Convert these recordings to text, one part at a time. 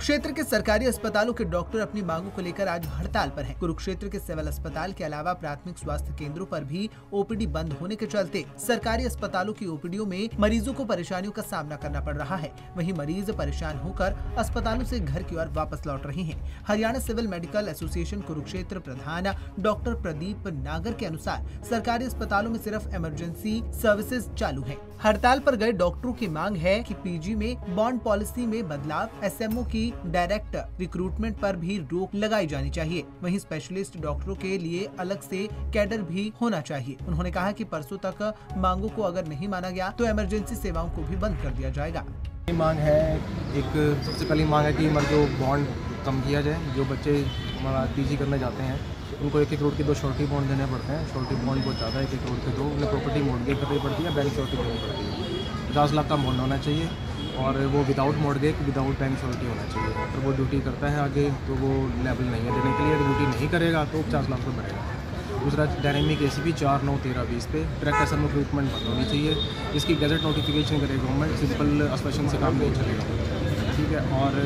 कुरुक्षेत्र के सरकारी अस्पतालों के डॉक्टर अपनी मांगों को लेकर आज हड़ताल पर हैं। कुरुक्षेत्र के सिविल अस्पताल के अलावा प्राथमिक स्वास्थ्य केंद्रों पर भी ओपीडी बंद होने के चलते सरकारी अस्पतालों की ओपीडीओं में मरीजों को परेशानियों का सामना करना पड़ रहा है। वहीं मरीज परेशान होकर अस्पतालों से घर की ओर वापस लौट रहे हैं। Haryana civil medical association Kurukshetra प्रधान डॉक्टर प्रदीप नागर के अनुसार सरकारी अस्पतालों में सिर्फ इमरजेंसी सर्विसेज चालू है। हड़ताल पर गए डॉक्टरों की मांग है कि पीजी में बॉन्ड पॉलिसी में बदलाव, एसएमओ की डायरेक्ट रिक्रूटमेंट पर भी रोक लगाई जानी चाहिए। वहीं स्पेशलिस्ट डॉक्टरों के लिए अलग से कैडर भी होना चाहिए। उन्होंने कहा कि परसों तक मांगों को अगर नहीं माना गया तो इमरजेंसी सेवाओं को भी बंद कर दिया जाएगा। मांग है, एक सबसे पहली मांग है कि जो बॉन्ड कम किया जाए। जो बच्चे पीजी करने जाते हैं उनको 1-1 करोड़ के 2 श्योरिटी बॉन्ड देने पड़ते हैं। श्योरिटी बॉन्ड बहुत ज़्यादा है, 1-1 करोड़ के 2 उन्हें प्रॉपर्टी मॉर्गेज करनी पड़ती है, बैंक श्योरिटी देनी पड़ती है। 50 लाख का बॉन्ड होना चाहिए और वो without mortgage without bank surety होना चाहिए। अगर वो ड्यूटी करता है आगे तो वो लेवल नहीं है देने के लिए। ड्यूटी नहीं करेगा तो 50 लाख रुपये भरेगा। दूसरा डायनेमिक ACP 4/9/13/20 पे डायरेक्ट एसएमओ रिक्रूटमेंट बंद होनी चाहिए। इसकी गैजेट नोटिफिकेशन करे गवर्नमेंट, सिंपल अस्पेशन से काम नहीं चलेगा, ठीक है। और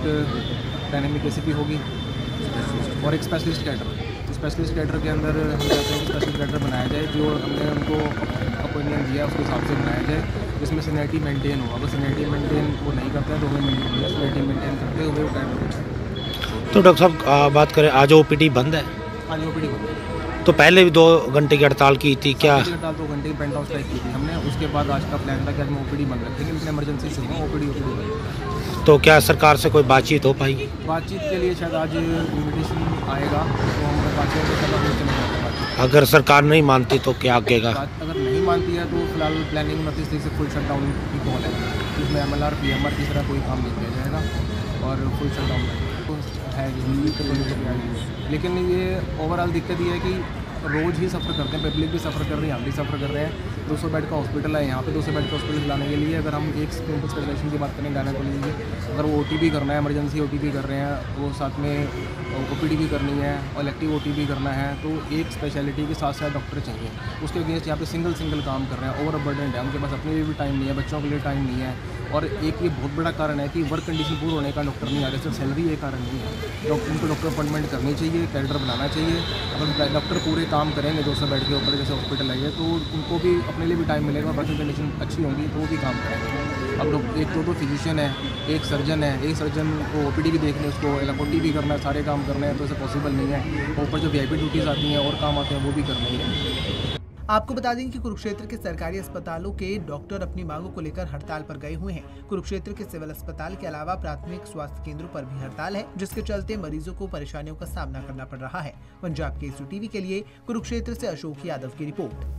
एक डायनेमिक ACP होगी और एक स्पेशलिस्ट कैडर। स्पेशलिस्ट कैडर के अंदर हम चाहते हैं कि स्पेशलिस्ट कैडर बनाया जाए, जो हमने उनको ओपिनियन दिया उसके हिसाब से बनाया जाए, जिसमें सीनियरिटी मेंटेन हो। अगर सीनियरिटी मेंटेन वो नहीं करते हैं तो हमें सीनियरिटी मेंटेन करते हुए वो कैडर। तो डॉक्टर साहब बात करें, आज OPD बंद है? आज OPD बंद है। तो पहले भी 2 घंटे की हड़ताल की थी क्या? हड़ताल 2 घंटे की पेंट हाउस टाइप की थी हमने। उसके बाद आज का प्लान था कि आज हम OPD बंद रखेंगे, लेकिन इमरजेंसी से OPD बंद। तो क्या सरकार से कोई बातचीत हो पाएगी? बातचीत के लिए शायद आज इन्विटेशन आएगा तो हम बातचीत करेंगे। अगर सरकार नहीं मानती तो क्या आगेगा? अगर नहीं मानती है तो फिलहाल प्लानिंग 29 तारीख से फुल शटडाउन की कॉल है, जिसमें MLR PMR की तरह कोई काम नहीं किया जाएगा और फुल शटडाउन है। लेकिन ये ओवरऑल दिक्कत ये है कि रोज़ ही सफ़र करते हैं, पब्लिक भी सफ़र कर रही है, हम भी सफ़र कर रहे हैं। 200 बेड का हॉस्पिटल है यहाँ पे। 200 बेड का हॉस्पिटल लाने के लिए अगर हम एक स्पेशलाइजेशन की बात करें गायनेकोलॉजी की, अगर वो OT करना है, इमरजेंसी OT कर रहे हैं, वो साथ में OPD भी करनी है और इलेक्टिव OT भी करना है, तो एक स्पेशलिटी के साथ साथ डॉक्टर चाहिए। उसके अगेंस्ट यहाँ पे सिंगल काम कर रहे हैं, ओवर बर्डन है। उनके पास अपने लिए भी टाइम नहीं है, बच्चों के लिए टाइम नहीं है। और एक ये बहुत बड़ा कारण है कि वर्क कंडीशन पूर्ण होने का डॉक्टर नहीं आ रहे, सिर्फ सैलरी ये कारण नहीं है। उनको डॉक्टर अपॉइंटमेंट करनी चाहिए, कैडर बनाना चाहिए। अगर डॉक्टर पूरे काम करेंगे 200 बेड के ऊपर जैसे हॉस्पिटल है तो उनको भी अपने लिए भी टाइम मिलेगा, वर्किंग कंडीशन अच्छी होंगी तो वो भी काम करेंगे। अब 1-2 फिजिशियन है, एक सर्जन है, एक सर्जन को OPD भी देखनी है, उसको LFOT भी करना है, सारे काम करने हैं तो ऐसे पॉसिबल नहीं है। ऊपर जो VIP ड्यूटीज़ आती हैं और काम आते हैं वो भी करने हैं। आपको बता दें कि कुरुक्षेत्र के सरकारी अस्पतालों के डॉक्टर अपनी मांगों को लेकर हड़ताल पर गए हुए हैं। कुरुक्षेत्र के सिविल अस्पताल के अलावा प्राथमिक स्वास्थ्य केंद्रों पर भी हड़ताल है, जिसके चलते मरीजों को परेशानियों का सामना करना पड़ रहा है। पंजाब केसरी टीवी के लिए कुरुक्षेत्र से अशोक यादव की रिपोर्ट।